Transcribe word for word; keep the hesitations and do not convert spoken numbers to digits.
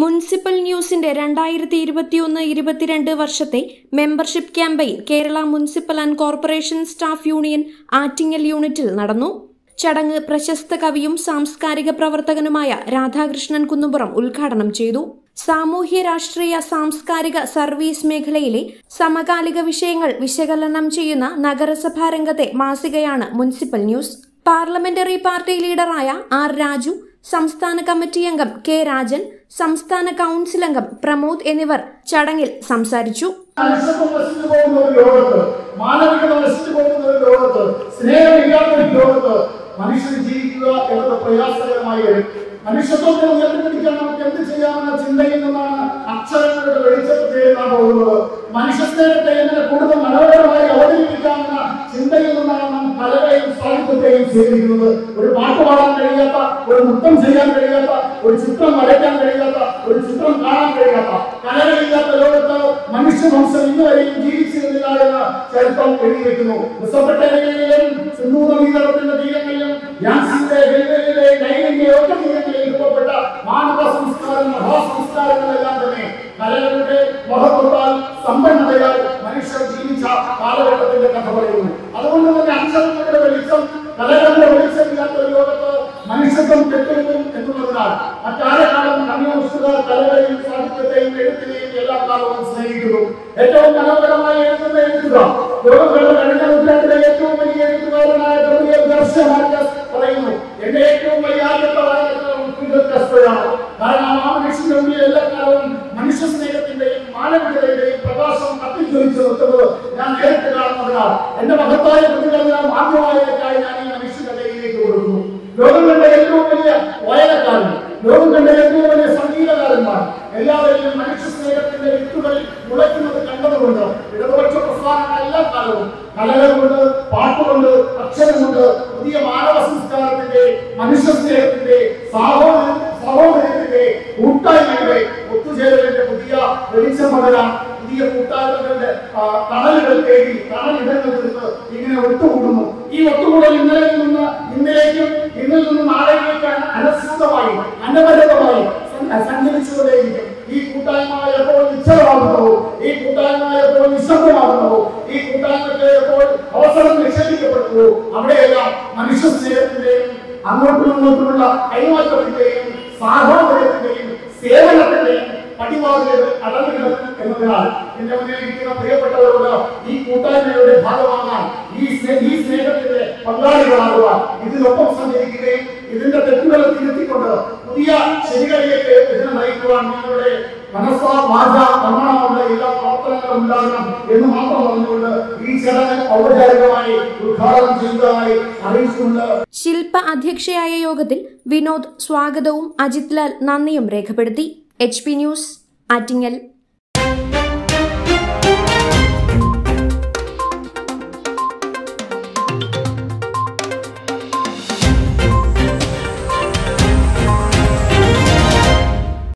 Municipal ന്യൂസിന്റെ രണ്ടായിരത്തി ഇരുപത്തിയൊന്ന് ഇരുപത്തിരണ്ട് വർഷത്തെ membership campaign Kerala municipal and corporation staff union Attingal യൂണിറ്റിൽ നടന്നു. ചടങ്ങ് പ്രശസ്ത കവിയും സാംസ്കാരിക പ്രവർത്തകനുമായ രാധാകൃഷ്ണൻ കുന്നുപുറം ഉദ്ഘാടനം ചെയ്തു. സാമൂഹ്യ രാഷ്ട്രീയ സാംസ്കാരിക സർവീസ് മേഖലയിലെ സമകാലിക വിഷയങ്ങൾ വിശകലനം ചെയ്യുന്ന നഗരസഭാ രംഗത്തെ മാസികയാണ് മുനിസിപ്പൽ ന്യൂസ്. പാർലമെന്ററി പാർട്ടി ലീഡറായ ആർ രാജു, സംസ്ഥാന കമ്മിറ്റി അംഗം കെ രാജൻ, സംസ്ഥാന കൌൺസിൽ അംഗം പ്രമോദ് എന്നിവർ ചടങ്ങിൽ സംസാരിച്ചു. മനുഷ്യൻ ജീവിക്കുക എന്നത് പ്രയാസകരമായി വരും. മനുഷ്യത്വത്തെ ഉയർത്തിപ്പിടിക്കാൻ നമുക്ക് എന്ത് ചെയ്യാമെന്ന ചിന്തയിൽ നിന്നാണ് അക്ഷരങ്ങളുടെ വെളിച്ചത്തെ നാം പോകുന്നത്. മനുഷ്യ സ്നേഹത്തെ എങ്ങനെ കൂടുതൽ മനോഹരമായി അവതരിപ്പിക്കാമെന്ന ചിന്തയിൽ നിന്നാണ് നാം കലകളെയും സാഹിത്യത്തെയും സ്വീകരിക്കുന്നത്. ഒരു പാട്ട് പാടാൻ കഴിയാത്ത, ഒരു നൃത്തം ചെയ്യാൻ കഴിയാത്ത, ഒരു ചിത്രം വരയ്ക്കാൻ കഴിയാത്ത, ഒരു ചിത്രം കാണാൻ കഴിയാത്ത, കലകളില്ലാത്ത ലോകത്ത് മനുഷ്യവംശം ഇന്നുവരെയും ജീവിച്ചിരുന്നില്ല എന്ന് ചരിത്രം എഴുതി വെക്കുന്നു. മെസൊപ്പൊട്ടേമിയയിലെയും സിന്ധു നദീതടത്തിന്റെ തീരങ്ങളിലും യാൻസിന്റെ വെൽവെലിയിലെ നൈലിന്റെ ഒക്കെ തീരങ്ങളിൽ രൂപപ്പെട്ട മാനവ സംസ്കാരം, മഹാസംസ്കാരങ്ങളെല്ലാം തന്നെ കലകളുടെ മഹത്വത്താൽ സമ്പന്നതയാൽ മനുഷ്യർ ജീവിച്ച കാലഘട്ടത്തിന്റെ കഥ പറയുന്നു. അതുകൊണ്ട് തന്നെ അക്ഷരങ്ങളുടെ വെളിച്ചം, കലകളുടെ വെളിച്ചമില്ലാത്ത ഒരു ലോകത്ത് മനുഷ്യത്വം കെട്ടുവെക്കും എന്നുള്ളതിനാൽ മറ്റാരെക്കാളും കമ്മ്യൂണിസ്റ്റുകാർ കലകളെയും സാഹിത്യത്തെയും എഴുത്തിനെയും എല്ലാ കാലവും സ്നേഹിക്കുന്നു. ഏറ്റവും മനോഹരമായി എഴുതുന്ന എഴുതുക ലോകങ്ങളുടെ കഴിഞ്ഞ നൂറ്റാണ്ടിലെ ഏറ്റവും വലിയ എഴുത്തുകാരനായ പറയുന്നു, എന്റെ ഏറ്റവും വലിയ ആദ്യത്തെ വായനയാണ്. കാരണം ആ മനുഷ്യന്റെ മുന്നിൽ എല്ലാ കാലവും മനുഷ്യ സ്നേഹത്തിന്റെയും മാനവികതയുടെയും പ്രകാശം കത്തിജ്വലിച്ച് നിർത്തുന്നത് ഞാൻ നേരിട്ട് കാണുന്നതിനാൽ എന്റെ മഹത്തായ കൃതികളെല്ലാം ആദ്യവായനക്കായി ഞാൻ ഈ മനുഷ്യന്റെ കയ്യിലേക്ക് കൊടുക്കുന്നു. ലോകം കണ്ട ഏറ്റവും വലിയ വായനക്കാരൻ, ലോകം കണ്ട ഏറ്റവും വലിയ സംഗീതകാരന്മാർ എല്ലാവരെയും മനുഷ്യ സ്നേഹത്തിന്റെ വിത്തുകൾ മുളയ്ക്കുന്നത് കണ്ടതുകൊണ്ട് ഇടതുപക്ഷ പ്രസ്ഥാനങ്ങൾ എല്ലാ കാലവും കലകൾ കൊണ്ട്, പാട്ടുകൊണ്ട്, അക്ഷരം കൊണ്ട് പുതിയ മാനവ സംസ്കാരത്തിന്റെ, മനുഷ്യ സ്നേഹത്തിന്റെ, സഹോദരത്തിന്റെ, കൂട്ടായ്മയുടെ ഒത്തുചേരലിന്റെ പുതിയ വെളിച്ചം പകരാൻ പുതിയ കൂട്ടായ്മകളുടെ തണലുകൾ തേടി തണലിടങ്ങളിൽ നിന്ന് ഇങ്ങനെ ഒത്തുകൂടുന്നു. ഈ ഒത്തുകൂടൽ ഇന്നലെയിൽ നിന്ന് ഇന്നലേക്കും ഇന്നിൽ നിന്ന് നാളേക്ക് അനശ്വതമായി അനവരതമായി സഞ്ചരിച്ചുകൊണ്ടേയിരിക്കും. ഈ കൂട്ടായ്മ എപ്പോൾ നിശ്ചലമാകുന്നോ, ഈ കൂട്ടായ്മ എപ്പോൾ നിശബ്ദമാകുന്നോ, ഈ കൂട്ടായ്മയ്ക്ക് എപ്പോൾ അവസരം നിഷേധിക്കപ്പെടുന്നു, അവിടെയെല്ലാം മനുഷ്യ സ്നേഹത്തിന്റെയും അങ്ങോട്ടും ഇങ്ങോട്ടുമുള്ള കൈമാറ്റത്തിന്റെയും സാഹോദര്യത്തിന്റെയും സേവനത്തിന്റെയും പടിവാതിലുകൾ അടഞ്ഞിടും എന്നതിനാൽ എന്റെ മുന്നിൽ ഇരിക്കുന്ന പ്രിയപ്പെട്ടവരോട് ഈ കൂട്ടായ്മയുടെ ഭാഗമാകാൻ, ഈ ഈ സ്നേഹത്തിന്റെ പങ്കാളികളാകുക, ഇതിനൊപ്പം സഞ്ചരിക്കുകയും ഇതിന്റെ തെറ്റുകളെ തിരുത്തിക്കൊണ്ട് പുതിയ ശരികളിലേക്ക് ഇതിനെ നയിക്കുവാൻ നിങ്ങളുടെ മനസ്സാ വാച കർമ്മണമുള്ള എല്ലാ പ്രവർത്തനങ്ങളും ഉണ്ടാകണം എന്ന് മാത്രം പറഞ്ഞുകൊണ്ട് ഈ ചടങ്ങ് ഔപചാരികമായി ഉദ്ഘാടനം ചെയ്തതായി അറിയിച്ചുകൊണ്ട് ശില്പ അധ്യക്ഷയായ യോഗത്തിൽ വിനോദ് സ്വാഗതവും അജിത് ലാൽ നന്ദിയും രേഖപ്പെടുത്തി. H P news Attingal.